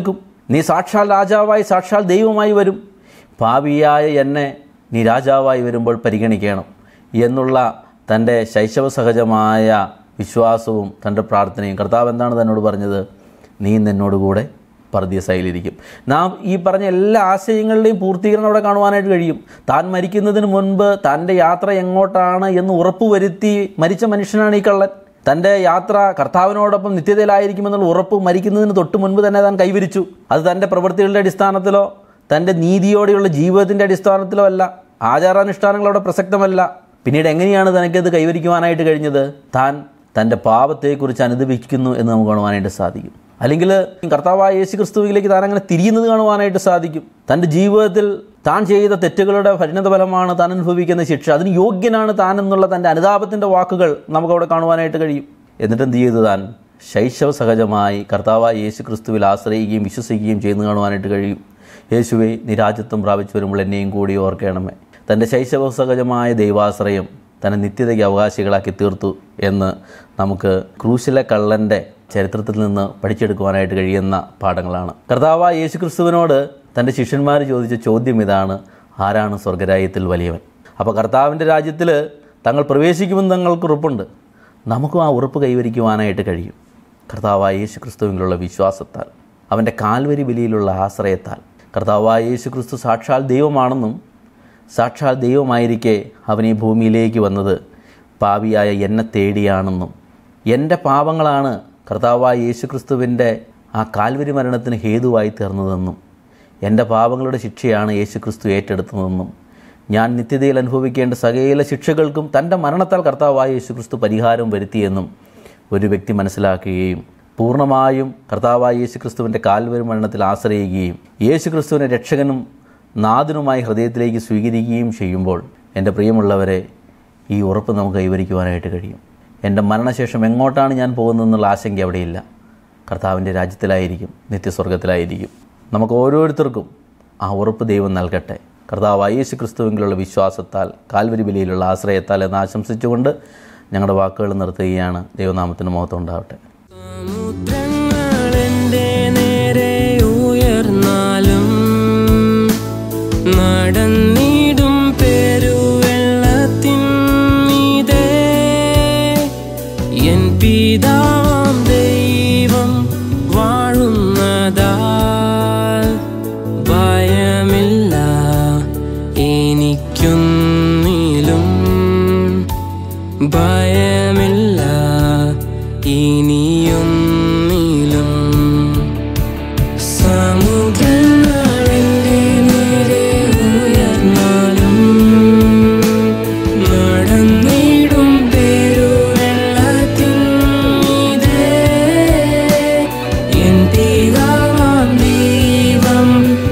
നീ സാക്ഷാൽ രാജാവായി സാക്ഷാൽ ദൈവമായി വരും, പാപിയായ എന്നെ നീ രാജാവായി വരുമ്പോൾ പരിഗണിക്കണം എന്നുള്ള തൻ്റെ ശൈശവ സഹജമായ വിശ്വാസവും തൻ്റെ പ്രാർത്ഥനയും കർത്താവ് എന്താണ് തന്നോട് പറഞ്ഞത്? നീ എന്നോടുകൂടെ പർദീസയിലിരിക്കും. നാം ഈ പറഞ്ഞ എല്ലാ ആശയങ്ങളുടെയും പൂർത്തീകരണം അവിടെ കാണുവാനായിട്ട് കഴിയും. താൻ മരിക്കുന്നതിന് മുൻപ് തൻ്റെ യാത്ര എങ്ങോട്ടാണ് എന്ന് ഉറപ്പുവരുത്തി മരിച്ച മനുഷ്യനാണ് ഈ കള്ളൻ. തൻ്റെ യാത്ര കർത്താവിനോടൊപ്പം നിത്യതയിലായിരിക്കുമെന്നുള്ള ഉറപ്പ് മരിക്കുന്നതിന് തൊട്ട് മുൻപ് തന്നെ താൻ കൈവരിച്ചു. അത് തൻ്റെ പ്രവൃത്തികളുടെ അടിസ്ഥാനത്തിലോ തൻ്റെ നീതിയോടെയുള്ള ജീവിതത്തിൻ്റെ അടിസ്ഥാനത്തിലോ അല്ല. ആചാരാനുഷ്ഠാനങ്ങൾ അവിടെ പ്രസക്തമല്ല. പിന്നീട് എങ്ങനെയാണ് തനിക്കത് കൈവരിക്കുവാനായിട്ട് കഴിഞ്ഞത്? താൻ തൻ്റെ പാപത്തെക്കുറിച്ച് അനുദപിക്കുന്നു എന്ന് നമുക്ക് കാണുവാനായിട്ട് സാധിക്കും. അല്ലെങ്കിൽ കർത്താവായ യേശു ക്രിസ്തുവിലേക്ക് താൻ അങ്ങനെ തിരിയുന്നത് കാണുവാനായിട്ട് സാധിക്കും. തൻ്റെ ജീവിതത്തിൽ താൻ ചെയ്ത തെറ്റുകളുടെ പരിണതഫലമാണ് താൻ അനുഭവിക്കുന്ന ശിക്ഷ, അതിന് യോഗ്യനാണ് താൻ എന്നുള്ള തൻ്റെ അനുതാപത്തിൻ്റെ വാക്കുകൾ നമുക്കവിടെ കാണുവാനായിട്ട് കഴിയും. എന്നിട്ട് എന്ത് ചെയ്തു? താൻ ശൈശവ സഹജമായി കർത്താവായ യേശു ക്രിസ്തുവിൽ ആശ്രയിക്കുകയും വിശ്വസിക്കുകയും ചെയ്യുന്നത് കാണുവാനായിട്ട് കഴിയും. യേശുവേ, നീ രാജ്യത്വം പ്രാപിച്ചു വരുമ്പോൾ എന്നെയും കൂടി ഓർക്കണമേ. തൻ്റെ ശൈശവ സഹജമായ ദൈവാശ്രയം തന്നെ നിത്യതയ്ക്ക് അവകാശികളാക്കി തീർത്തു എന്ന് നമുക്ക് ക്രൂശിലെ കള്ളൻ്റെ ചരിത്രത്തിൽ നിന്ന് പഠിച്ചെടുക്കുവാനായിട്ട് കഴിയുന്ന പാഠങ്ങളാണ്. കർത്താവായ യേശു ക്രിസ്തുവിനോട് തൻ്റെ ശിഷ്യന്മാർ ചോദിച്ച ചോദ്യം ഇതാണ്: ആരാണ് സ്വർഗരാജ്യത്തിൽ വലിയവൻ? അപ്പോൾ കർത്താവിൻ്റെ രാജ്യത്തിൽ തങ്ങൾ പ്രവേശിക്കുമെന്ന് തങ്ങൾക്ക് ഉറപ്പുണ്ട്. നമുക്കും ആ ഉറപ്പ് കൈവരിക്കുവാനായിട്ട് കഴിയും. കർത്താവായ യേശു ക്രിസ്തുവിലുള്ള വിശ്വാസത്താൽ, അവൻ്റെ കാൽവരി ബലിയിലുള്ള ആശ്രയത്താൽ. കർത്താവായ യേശു ക്രിസ്തു സാക്ഷാൽ ദൈവമാണെന്നും സാക്ഷാൽ ദൈവമായിരിക്കെ അവൻ ഈ ഭൂമിയിലേക്ക് വന്നത് പാപിയായ എന്നെ തേടിയാണെന്നും എൻ്റെ പാപങ്ങളാണ് കർത്താവായ യേശു ക്രിസ്തുവിൻ്റെ ആ കാൽവരി മരണത്തിന് ഹേതുവായി തീർന്നതെന്നും എൻ്റെ പാപങ്ങളുടെ ശിക്ഷയാണ് യേശു ക്രിസ്തു ഏറ്റെടുത്തതെന്നും ഞാൻ നിത്യതയിൽ അനുഭവിക്കേണ്ട സകല ശിക്ഷകൾക്കും തൻ്റെ മരണത്താൽ കർത്താവായ യേശു ക്രിസ്തു പരിഹാരം വരുത്തിയെന്നും ഒരു വ്യക്തി മനസ്സിലാക്കുകയും പൂർണ്ണമായും കർത്താവായ യേശു ക്രിസ്തുവിൻ്റെ കാൽവരി മരണത്തിൽ ആശ്രയിക്കുകയും യേശു ക്രിസ്തുവിനെ രക്ഷകനും നാഥനുമായി ഹൃദയത്തിലേക്ക് സ്വീകരിക്കുകയും ചെയ്യുമ്പോൾ, എൻ്റെ പ്രിയമുള്ളവരെ, ഈ ഉറപ്പ് നമുക്ക് കൈവരിക്കുവാനായിട്ട് കഴിയും. എൻ്റെ മരണശേഷം എങ്ങോട്ടാണ് ഞാൻ പോകുന്നതെന്നുള്ള ആശങ്ക അവിടെയില്ല. കർത്താവിൻ്റെ രാജ്യത്തിലായിരിക്കും, നിത്യസ്വർഗത്തിലായിരിക്കും. നമുക്ക് ഓരോരുത്തർക്കും ആ ഉറപ്പ് ദൈവം നൽകട്ടെ. കർത്താവായ യേശു ക്രിസ്തുവിലുള്ള വിശ്വാസത്താൽ, കാൽവരി ബലിയിലുള്ള ആശ്രയത്താൽ എന്ന് ആശംസിച്ചുകൊണ്ട് ഞങ്ങളുടെ വാക്കുകൾ നിർത്തുകയാണ്. ദൈവനാമത്തിന് മഹത്വം ഉണ്ടാവട്ടെ. സമുദ്രങ്ങൾ എൻ്റെ നേരെ ഉയർന്നാലും നടന്നിടും പെരുവെള്ളത്തിൻ മീതെ എൻ പിതാവാം ദൈവം വാഴുന്നതാൽ ഭയമില്ല എനിക്കൊന്നിലും, ഭയമില്ല ഇനിയൊന്നിലും. സമുദ്രങ്ങൾ എൻ്റെ നേരെ ഉയർന്നാലും നടന്നിടും പെരുവെള്ളത്തിൻ മീതെ എൻ പിതാവാം ദൈവം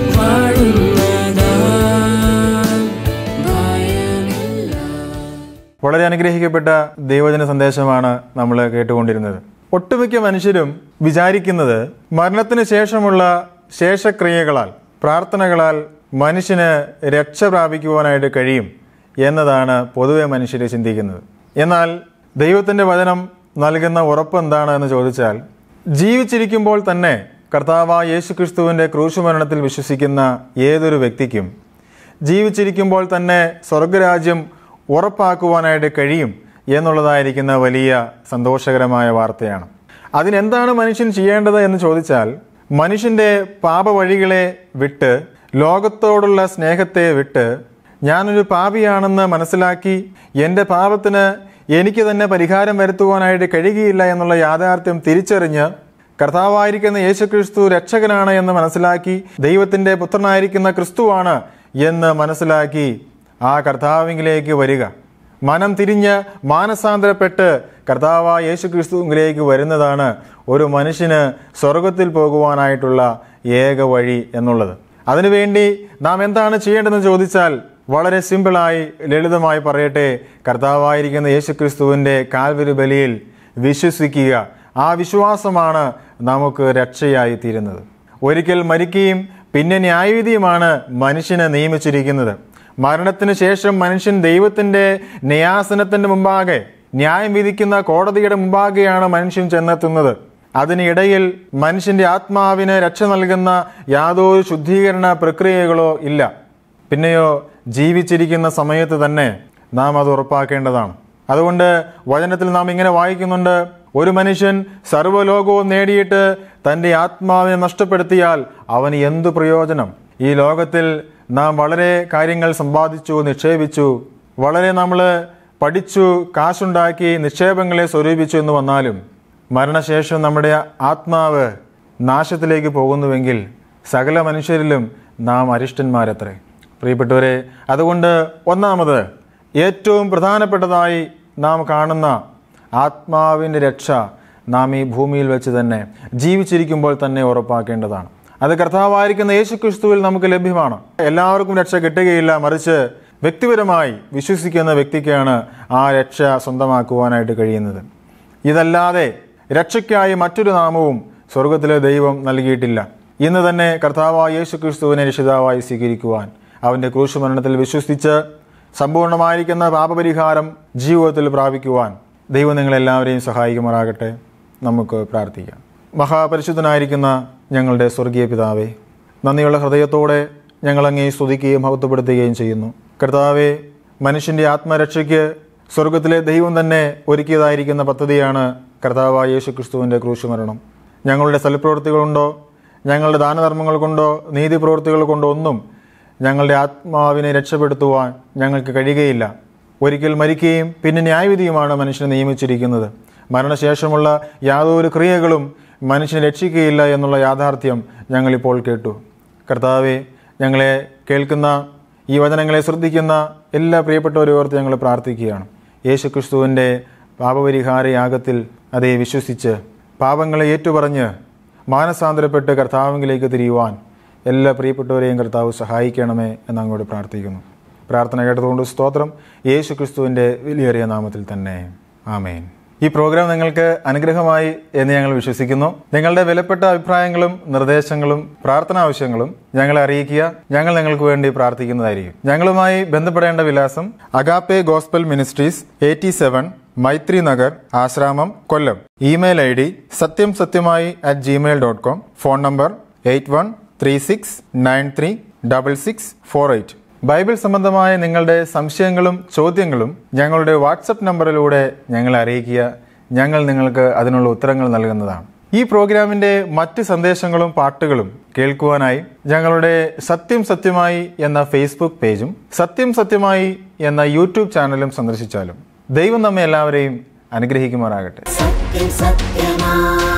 വാഴുന്നതാൽ ഭയമില്ല. വളരെ അനുഗ്രഹിക്കപ്പെട്ട ദൈവജന സന്ദേശമാണ് നമ്മൾ കേട്ടുകൊണ്ടിരുന്നത്. ഒട്ടുമിക്ക മനുഷ്യരും വിചാരിക്കുന്നത് മരണത്തിന് ശേഷമുള്ള ശേഷക്രിയകളാൽ, പ്രാർത്ഥനകളാൽ മനുഷ്യന് രക്ഷ പ്രാപിക്കുവാനായിട്ട് കഴിയും എന്നതാണ് പൊതുവെ മനുഷ്യർ ചിന്തിക്കുന്നത്. എന്നാൽ ദൈവത്തിൻ്റെ വചനം നൽകുന്ന ഉറപ്പ് എന്താണ് എന്ന് ചോദിച്ചാൽ, ജീവിച്ചിരിക്കുമ്പോൾ തന്നെ കർത്താവായ യേശു ക്രിസ്തുവിൻ്റെ ക്രൂശുമരണത്തിൽ വിശ്വസിക്കുന്ന ഏതൊരു വ്യക്തിക്കും ജീവിച്ചിരിക്കുമ്പോൾ തന്നെ സ്വർഗരാജ്യം ഉറപ്പാക്കുവാനായിട്ട് കഴിയും എന്നുള്ളതായിരിക്കുന്ന വലിയ സന്തോഷകരമായ വാർത്തയാണ്. അതിനെന്താണ് മനുഷ്യൻ ചെയ്യേണ്ടത് എന്ന് ചോദിച്ചാൽ, മനുഷ്യൻ്റെ പാപവഴികളെ വിട്ട്, ലോകത്തോടുള്ള സ്നേഹത്തെ വിട്ട്, ഞാനൊരു പാപിയാണെന്ന് മനസ്സിലാക്കി എൻ്റെ പാപത്തിന് എനിക്ക് തന്നെ പരിഹാരം വരുത്തുവാനായിട്ട് കഴിയുകയില്ല എന്നുള്ള യാഥാർത്ഥ്യം തിരിച്ചറിഞ്ഞ് കർത്താവായിരിക്കുന്ന യേശുക്രിസ്തു രക്ഷകനാണ് എന്ന് മനസ്സിലാക്കി, ദൈവത്തിൻ്റെ പുത്രനായിരിക്കുന്ന ക്രിസ്തുവാണ് എന്ന് മനസ്സിലാക്കി ആ കർത്താവിലേക്ക് വരിക. മനം തിരിഞ്ഞ് മാനസാന്തരപ്പെട്ട് കർത്താവായ യേശുക്രിസ്തുവിലേക്ക് വരുന്നതാണ് ഒരു മനുഷ്യന് സ്വർഗത്തിൽ പോകുവാനായിട്ടുള്ള ഏക വഴി എന്നുള്ളത്. അതിനുവേണ്ടി നാം എന്താണ് ചെയ്യേണ്ടതെന്ന് ചോദിച്ചാൽ, വളരെ സിമ്പിളായി ലളിതമായി പറയട്ടെ, കർത്താവായിരിക്കുന്ന യേശുക്രിസ്തുവിൻ്റെ കാൽവരി ബലിയിൽ വിശ്വസിക്കുക. ആ വിശ്വാസമാണ് നമുക്ക് രക്ഷയായി തീരുന്നത്. ഒരിക്കൽ മരിക്കുകയും പിന്നെ ന്യായവിധിയുമാണ് മനുഷ്യനെ നിയമിച്ചിരിക്കുന്നത്. മരണത്തിന് ശേഷം മനുഷ്യൻ ദൈവത്തിൻ്റെ ന്യായാസനത്തിൻ്റെ മുമ്പാകെ, ന്യായം വിധിക്കുന്ന കോടതിയുടെ മുമ്പാകെയാണ് മനുഷ്യൻ ചെന്നെത്തുന്നത്. അതിനിടയിൽ മനുഷ്യന്റെ ആത്മാവിന് രക്ഷ നൽകുന്ന യാതൊരു ശുദ്ധീകരണ പ്രക്രിയകളോ ഇല്ല. പിന്നെയോ ജീവിച്ചിരിക്കുന്ന സമയത്ത് തന്നെ നാം അത് ഉറപ്പാക്കേണ്ടതാണ്. അതുകൊണ്ട് വചനത്തിൽ നാം ഇങ്ങനെ വായിക്കുന്നുണ്ട്, ഒരു മനുഷ്യൻ സർവ്വലോകവും നേടിയിട്ട് തൻ്റെ ആത്മാവിനെ നഷ്ടപ്പെടുത്തിയാൽ അവന് എന്തു പ്രയോജനം? ഈ ലോകത്തിൽ നാം വളരെ കാര്യങ്ങൾ സമ്പാദിച്ചു, നിക്ഷേപിച്ചു, വളരെ നമ്മൾ പഠിച്ചു, കാശുണ്ടാക്കി, നിക്ഷേപങ്ങളെ സ്വരൂപിച്ചു എന്ന് വന്നാലും മരണശേഷം നമ്മുടെ ആത്മാവ് നാശത്തിലേക്ക് പോകുന്നുവെങ്കിൽ സകല മനുഷ്യരിലും നാം അരിഷ്ടന്മാരത്രേ. പ്രിയപ്പെട്ടവരെ, അതുകൊണ്ട് ഒന്നാമത് ഏറ്റവും പ്രധാനപ്പെട്ടതായി നാം കാണുന്ന ആത്മാവിൻ്റെ രക്ഷ നാം ഈ ഭൂമിയിൽ വെച്ച് തന്നെ ജീവിച്ചിരിക്കുമ്പോൾ തന്നെ ഉറപ്പാക്കേണ്ടതാണ്. അത് കർത്താവായിരിക്കുന്ന യേശുക്രിസ്തുവിൽ നമുക്ക് ലഭ്യമാണ്. എല്ലാവർക്കും രക്ഷ കിട്ടുകയില്ല, മറിച്ച് വ്യക്തിപരമായി വിശ്വസിക്കുന്ന വ്യക്തിക്കാണ് ആ രക്ഷ സ്വന്തമാക്കുവാനായിട്ട് കഴിയുന്നത്. ഇതല്ലാതെ രക്ഷയ്ക്കായി മറ്റൊരു നാമവും സ്വർഗത്തിലെ ദൈവം നൽകിയിട്ടില്ല. ഇന്ന് തന്നെ കർത്താവായ യേശുക്രിസ്തുവിനെ രക്ഷിതാവായി സ്വീകരിക്കുവാൻ, അവൻ്റെ ക്രൂശുമരണത്തിൽ വിശ്വസിച്ച് സമ്പൂർണ്ണമായിരിക്കുന്ന പാപപരിഹാരം ജീവിതത്തിൽ പ്രാപിക്കുവാൻ ദൈവം നിങ്ങളെല്ലാവരെയും സഹായിക്കുമാറാകട്ടെ. നമുക്ക് പ്രാർത്ഥിക്കാം. മഹാപരിശുദ്ധനായിരിക്കുന്ന ഞങ്ങളുടെ സ്വർഗീയ പിതാവേ, നന്ദിയുള്ള ഹൃദയത്തോടെ ഞങ്ങളങ്ങേ സ്തുതിക്കുകയും മഹത്വപ്പെടുത്തുകയും ചെയ്യുന്നു. കർത്താവേ, മനുഷ്യൻ്റെ ആത്മരക്ഷയ്ക്ക് സ്വർഗത്തിലെ ദൈവം തന്നെ ഒരുക്കിയതായിരിക്കുന്ന പദ്ധതിയാണ് കർത്താവായ യേശുക്രിസ്തുവിൻ്റെ ക്രൂശുമരണം. ഞങ്ങളുടെ സൽപ്രവൃത്തികളുണ്ടോ, ഞങ്ങളുടെ ദാനധർമ്മങ്ങൾ കൊണ്ടോ, നീതിപ്രവൃത്തികൾ കൊണ്ടോ ഒന്നും ഞങ്ങളുടെ ആത്മാവിനെ രക്ഷപ്പെടുത്തുവാൻ ഞങ്ങൾക്ക് കഴിയുകയില്ല. ഒരിക്കൽ മരിക്കുകയും പിന്നെ ന്യായവിധിയുമാണ് മനുഷ്യനെ നിയമിച്ചിരിക്കുന്നത്. മരണശേഷമുള്ള യാതൊരു ക്രിയകളും മനുഷ്യനെ രക്ഷിക്കുകയില്ല എന്നുള്ള യാഥാർത്ഥ്യം ഞങ്ങളിപ്പോൾ കേട്ടു. കർത്താവെ, ഞങ്ങളെ കേൾക്കുന്ന ഈ വചനങ്ങളെ ശ്രദ്ധിക്കുന്ന എല്ലാ പ്രിയപ്പെട്ടവരെ ഓർത്ത് ഞങ്ങൾ പ്രാർത്ഥിക്കുകയാണ്. യേശുക്രിസ്തുവിൻ്റെ പാപപരിഹാര യാഗത്തിൽ അതേ വിശ്വസിച്ച് പാപങ്ങളെ ഏറ്റുപറഞ്ഞ് മാനസാന്തരപ്പെട്ട് കർത്താവിലേക്ക് തിരിയുവാൻ എല്ലാ പ്രിയപ്പെട്ടവരെയും കർത്താവ് സഹായിക്കണമേ എന്നങ്ങോട്ട് പ്രാർത്ഥിക്കുന്നു. പ്രാർത്ഥന കേട്ടതുകൊണ്ട് സ്തോത്രം. യേശുക്രിസ്തുവിൻ്റെ വിലയേറിയ നാമത്തിൽ തന്നെ ആമേൻ. ഈ പ്രോഗ്രാം നിങ്ങൾക്ക് അനുഗ്രഹമായി എന്ന് ഞങ്ങൾ വിശ്വസിക്കുന്നു. നിങ്ങളുടെ വിലപ്പെട്ട അഭിപ്രായങ്ങളും നിർദ്ദേശങ്ങളും പ്രാർത്ഥന ആവശ്യങ്ങളും ഞങ്ങളെ അറിയിക്കുക. ഞങ്ങൾ നിങ്ങൾക്ക് വേണ്ടി പ്രാർത്ഥിക്കുന്നതായിരിക്കും. ഞങ്ങളുമായി ബന്ധപ്പെടേണ്ട വിലാസം Agape gospel ministries 87 Maithri Nagar, Ashramam, Kollam. Email ID satyamsatyamai@gmail.com. Phone number 8136936648. Bible സംബന്ധമായ നിങ്ങളുടെ സംശയങ്ങളും ചോദ്യങ്ങളും ഞങ്ങളുടെ വാട്സപ്പ് നമ്പറിലൂടെ ഞങ്ങളെ അറിയിക്കുക. ഞങ്ങൾ നിങ്ങൾക്ക് അതിനുള്ള ഉത്തരങ്ങൾ നൽകുന്നതാണ്. ഈ പ്രോഗ്രാമിന്റെ മറ്റ് സന്ദേശങ്ങളും പാട്ടുകളും കേൾക്കുവാനായി ഞങ്ങളുടെ സത്യം സത്യമായി എന്ന ഫേസ്ബുക്ക് പേജും സത്യം സത്യമായി എന്ന യൂട്യൂബ് ചാനലും സന്ദർശിച്ചാലും ദൈവം നമ്മെ എല്ലാവരെയും അനുഗ്രഹിക്കുമാറാകട്ടെ. സത്യം സത്യമായി